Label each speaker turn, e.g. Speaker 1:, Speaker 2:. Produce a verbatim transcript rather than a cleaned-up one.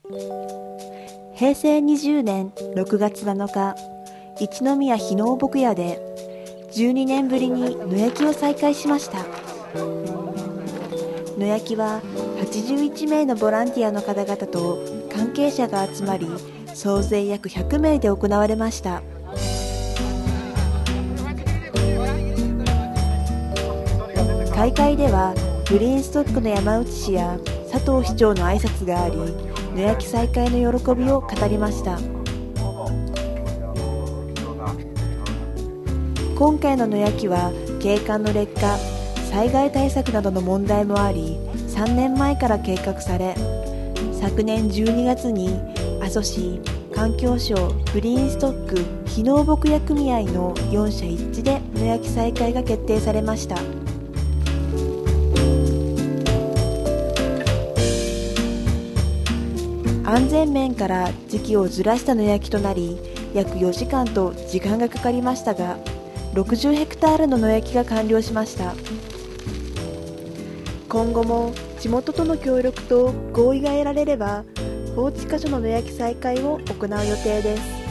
Speaker 1: へいせいにじゅうねんろくがつなのか、一宮日能牧屋でじゅうにねんぶりに野焼きを再開しました。野焼きははちじゅういちめいのボランティアの方々と関係者が集まり、総勢約ひゃくめいで行われました。開会ではグリーンストックの山内氏や佐藤市長の挨拶があり、野焼き再開の喜びを語りました。今回の野焼きは景観の劣化、災害対策などの問題もあり、さんねんまえから計画され、昨年じゅうにがつに阿蘇市、環境省、グリーンストック、日能牧屋組合のよんしゃ一致で野焼き再開が決定されました。安全面から時期をずらした野焼きとなり、約よじかんと時間がかかりましたが、ろくじゅうヘクタールの野焼きが完了しました。今後も地元との協力と合意が得られれば、放置箇所の野焼き再開を行う予定です。